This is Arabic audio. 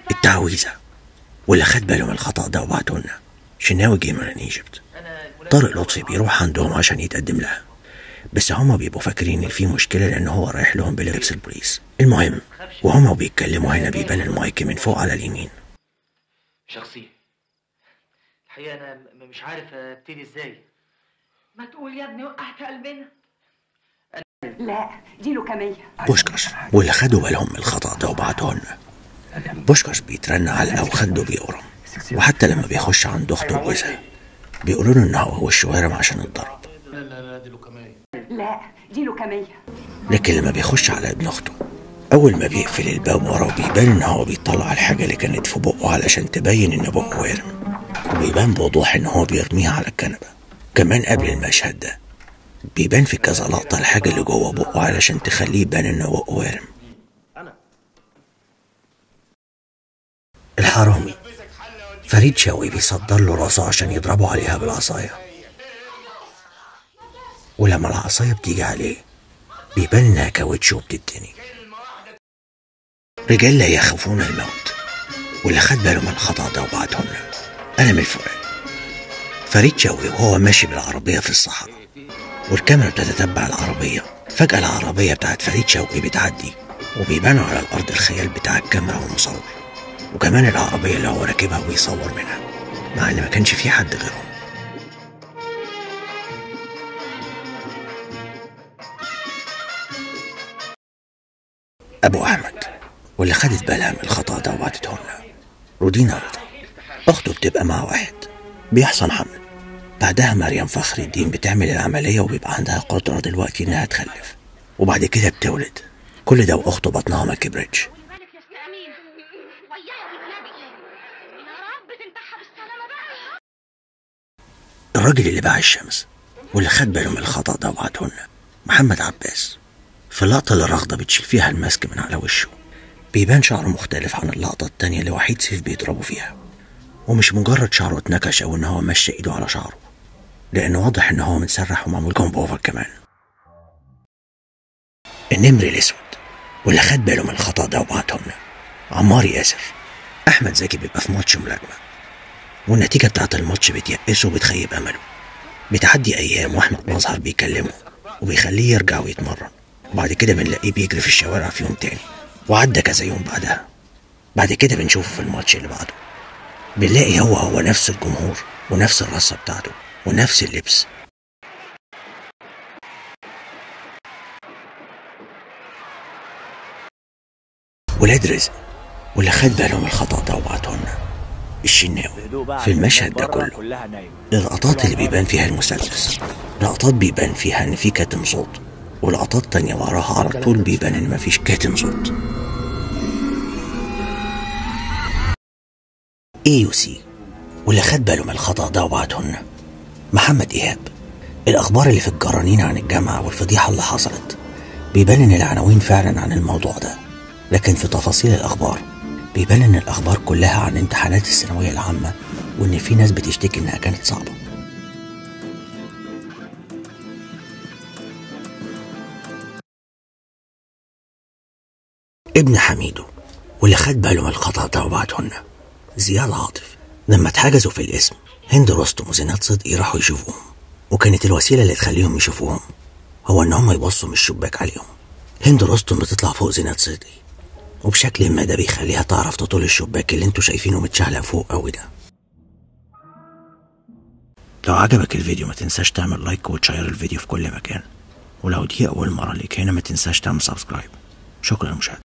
التعويذة. واللي خد باله من الخطأ ده وبعته لنا شناوي جيمر ان ايجيبت. طارق لطفي بيروح عندهم عشان يتقدم لها، بس هما بيبقوا فاكرين ان في مشكلة لان هو رايح لهم بلبس البوليس. المهم وهما بيتكلموا هنا بيبان المايك من فوق على اليمين. شخصية الحقيقة أنا مش عارف أبتدي إزاي. ما تقول يا ابني وقعت قلبنا. لا دي لوكامية. بوشكاش واللي خدوا بالهم من الخطأ ده وبعته لنا. بوشكاش بيترن علقة وخده بيقرم، وحتى لما بيخش عند أخته وجوزها بيقولوا له إن هو وشه ورم عشان الضرب. لا دي لوكامية. لا دي لوكامية. لكن لما بيخش على ابن أخته أول ما بيقفل الباب وراه بيبان إن هو بيطلع الحاجة اللي كانت في بقه علشان تبين إن بقه ورم، وبيبان بوضوح إن هو بيرميها على الكنبة. كمان قبل المشهد ده بيبان في كذا لقطة الحاجة اللي جوه بقه علشان تخليه يبان إن بقه ورم. الحرامي فريد شوقي بيصدر له راسه عشان يضربه عليها بالعصاية، ولما العصاية بتيجي عليه بيبان إنها كاوتش وبتتني. رجال لا يخافون الموت واللي خد باله من الخطأ ده وبعتهم له قلم الفؤاد. فريد شوقي وهو ماشي بالعربية في الصحراء والكاميرا بتتتبع العربية، فجأة العربية بتاعت فريد شوقي بتعدي وبيبان على الأرض الخيال بتاع الكاميرا والمصور، وكمان العربية اللي هو راكبها وبيصور منها مع إن ما كانش في حد غيرهم. أبو أحمد واللي خدت بالها من الخطأ ده وبعتته لنا رودينا رضا. أخته بتبقى مع واحد بيحصل حمل، بعدها مريم فخر الدين بتعمل العملية وبيبقى عندها قدرة دلوقتي إنها تخلف، وبعد كده بتولد. كل ده وأخته بطنها ما كبرتش. الراجل اللي باع الشمس واللي خد باله من الخطأ ده وبعته لنا محمد عباس. في اللقطة اللي الرغدة بتشيل فيها الماسك من على وشه بيبان شعره مختلف عن اللقطة التانية اللي وحيد سيف بيضربه فيها، ومش مجرد شعره اتنكش أو إن هو مشى إيده على شعره، لأنه واضح إن هو متسرح ومعمول كومب أوفر كمان. النمر الأسود واللي خد باله من الخطأ ده وبعته لنا عمار ياسر. أحمد زكي بيبقى في ماتش ملاكمة والنتيجة بتاعت الماتش بتيأسه وبتخيب أمله. بتعدي أيام وأحمد مظهر بيكلمه وبيخليه يرجع ويتمرن، وبعد كده بنلاقيه بيجري في الشوارع في يوم تاني، وعدى كذا يوم بعدها. بعد كده بنشوفه في الماتش اللي بعده بنلاقي هو نفس الجمهور ونفس الرصة بتاعته ونفس اللبس. ولاد رزق واللي خد باله من الخطأ ده وبعته لنا الشناوي. في المشهد ده كله اللقطات اللي بيبان فيها المسدس لقطات بيبان فيها ان في كاتم صوت، ولقطات تانية وراها على طول بيبان ان مفيش كاتم صوت. AUC واللي خد باله من الخطأ ده وبعته لنا محمد إيهاب. الأخبار اللي في الجرانين عن الجامعة والفضيحة اللي حصلت بيبان ان العناوين فعلا عن الموضوع ده، لكن في تفاصيل الأخبار بيبان ان الأخبار كلها عن امتحانات الثانوية العامة، وان في ناس بتشتكي انها كانت صعبة. ابن حميدو واللي خد باله من الخطأ ده وبعته لنا زياد عاطف. لما اتحجزوا في الاسم هند رستم وزينات صدقي راحوا يشوفوهم، وكانت الوسيلة اللي تخليهم يشوفوهم هو ان هم يبصوا من الشباك عليهم. هند رستم بتطلع فوق زينات صدقي وبشكل ما ده بيخليها تعرف تطول الشباك اللي انتوا شايفينه متشعلق فوق قوي ده. لو عجبك الفيديو ما تنساش تعمل لايك وتشير الفيديو في كل مكان، ولو دي اول مرة ليك هنا ما تنساش تعمل سبسكرايب. شكرا للمشاهدة.